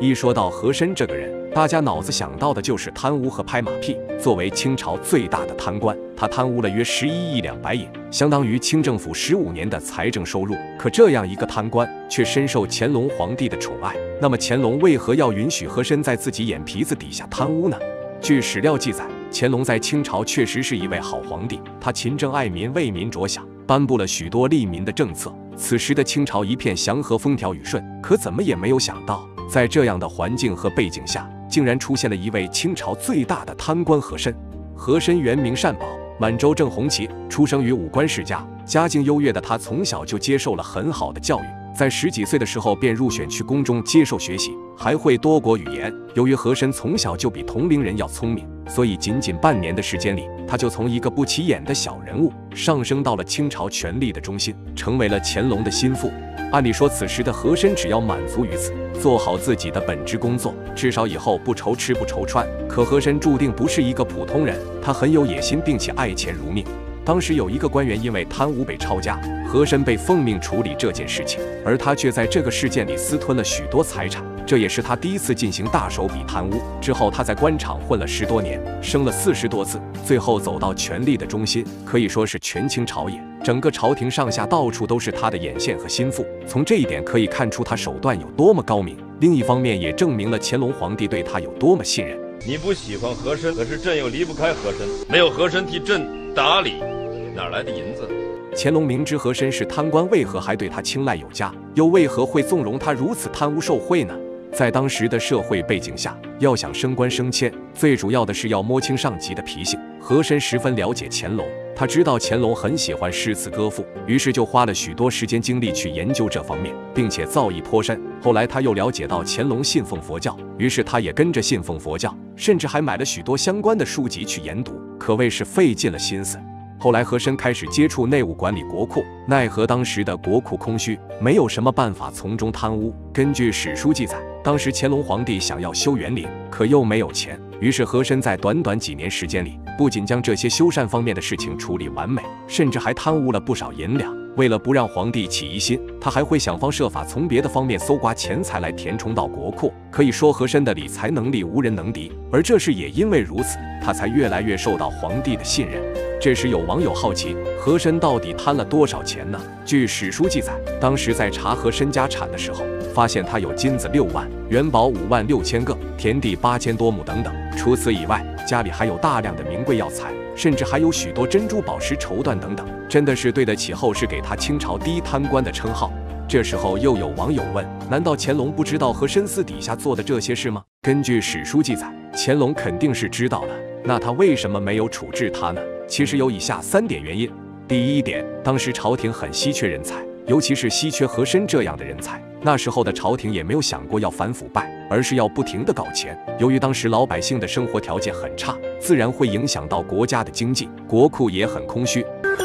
一说到和珅这个人，大家脑子想到的就是贪污和拍马屁。作为清朝最大的贪官，他贪污了约11亿2白银，相当于清政府15年的财政收入。可这样一个贪官，却深受乾隆皇帝的宠爱。那么乾隆为何要允许和珅在自己眼皮子底下贪污呢？据史料记载，乾隆在清朝确实是一位好皇帝，他勤政爱民，为民着想，颁布了许多利民的政策。此时的清朝一片祥和，风调雨顺。可怎么也没有想到，在这样的环境和背景下，竟然出现了一位清朝最大的贪官和珅。和珅原名善宝，满洲正红旗，出生于武官世家，家境优越的他从小就接受了很好的教育，在10几岁的时候便入选去宫中接受学习，还会多国语言。由于和珅从小就比同龄人要聪明，所以仅仅半年的时间里，他就从一个不起眼的小人物上升到了清朝权力的中心，成为了乾隆的心腹。按理说，此时的和珅只要满足于此，做好自己的本职工作，至少以后不愁吃不愁穿。可和珅注定不是一个普通人，他很有野心，并且爱钱如命。当时有一个官员因为贪污被抄家，和珅被奉命处理这件事情，而他却在这个事件里私吞了许多财产，这也是他第一次进行大手笔贪污。之后他在官场混了10多年，升了40多次，最后走到权力的中心，可以说是权倾朝野，整个朝廷上下到处都是他的眼线和心腹。从这一点可以看出他手段有多么高明，另一方面也证明了乾隆皇帝对他有多么信任。 你不喜欢和珅，可是朕又离不开和珅，没有和珅替朕打理，哪来的银子？ 乾隆明知和珅是贪官，为何还对他青睐有加？又为何会纵容他如此贪污受贿呢？在当时的社会背景下，要想升官升迁，最主要的是要摸清上级的脾性。和珅十分了解乾隆，他知道乾隆很喜欢诗词歌赋，于是就花了许多时间精力去研究这方面，并且造诣颇深。后来他又了解到乾隆信奉佛教，于是他也跟着信奉佛教，甚至还买了许多相关的书籍去研读，可谓是费尽了心思。后来和珅开始接触内务，管理国库，奈何当时的国库空虚，没有什么办法从中贪污。根据史书记载，当时乾隆皇帝想要修园林，可又没有钱，于是和珅在短短几年时间里，不仅将这些修缮方面的事情处理完美，甚至还贪污了不少银两。为了不让皇帝起疑心，他还会想方设法从别的方面搜刮钱财来填充到国库。可以说和珅的理财能力无人能敌，而这是也因为如此，他才越来越受到皇帝的信任。这时有网友好奇，和珅到底贪了多少钱呢？据史书记载，当时在查和珅家产的时候，发现他有金子6万，元宝5万6千个，田地8000多亩等等。除此以外，家里还有大量的名贵药材，甚至还有许多珍珠宝石绸缎等等，真的是对得起后世给他清朝第一贪官的称号。这时候又有网友问，难道乾隆不知道和珅私底下做的这些事吗？根据史书记载，乾隆肯定是知道的，那他为什么没有处置他呢？其实有以下3点原因。第一点，当时朝廷很稀缺人才，尤其是稀缺和珅这样的人才。那时候的朝廷也没有想过要反腐败，而是要不停地搞钱。由于当时老百姓的生活条件很差，自然会影响到国家的经济，国库也很空虚。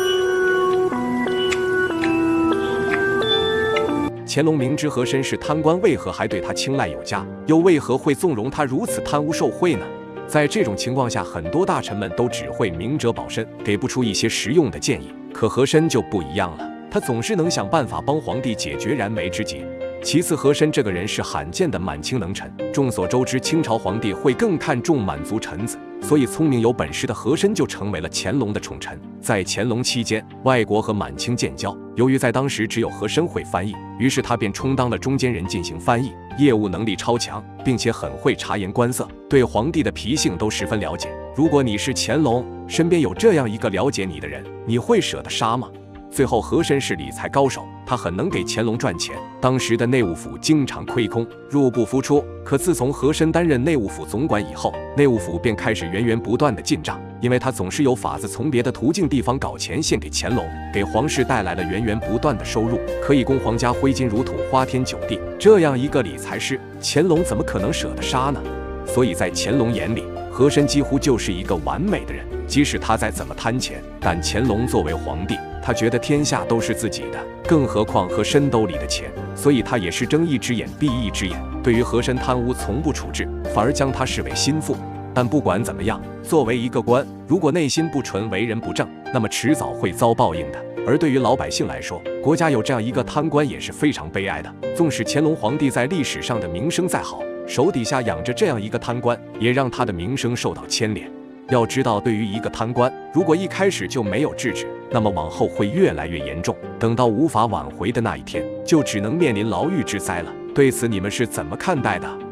乾隆明知和珅是贪官，为何还对他青睐有加？又为何会纵容他如此贪污受贿呢？在这种情况下，很多大臣们都只会明哲保身，给不出一些实用的建议。可和珅就不一样了，他总是能想办法帮皇帝解决燃眉之急。其次，和珅这个人是罕见的满清能臣。众所周知，清朝皇帝会更看重满族臣子，所以聪明有本事的和珅就成为了乾隆的宠臣。在乾隆期间，外国和满清建交，由于在当时只有和珅会翻译，于是他便充当了中间人进行翻译，业务能力超强，并且很会察言观色，对皇帝的脾性都十分了解。如果你是乾隆，身边有这样一个了解你的人，你会舍得杀吗？最后，和珅是理财高手，他很能给乾隆赚钱。当时的内务府经常亏空，入不敷出。可自从和珅担任内务府总管以后，内务府便开始源源不断的进账，因为他总是有法子从别的途径地方搞钱献给乾隆，给皇室带来了源源不断的收入，可以供皇家挥金如土，花天酒地。这样一个理财师，乾隆怎么可能舍得杀呢？所以在乾隆眼里，和珅几乎就是一个完美的人。即使他再怎么贪钱，但乾隆作为皇帝，他觉得天下都是自己的，更何况和珅兜里的钱，所以他也是睁一只眼闭一只眼。对于和珅贪污从不处置，反而将他视为心腹。但不管怎么样，作为一个官，如果内心不纯，为人不正，那么迟早会遭报应的。而对于老百姓来说， 国家有这样一个贪官也是非常悲哀的。纵使乾隆皇帝在历史上的名声再好，手底下养着这样一个贪官，也让他的名声受到牵连。要知道，对于一个贪官，如果一开始就没有制止，那么往后会越来越严重，等到无法挽回的那一天，就只能面临牢狱之灾了。对此你们是怎么看待的？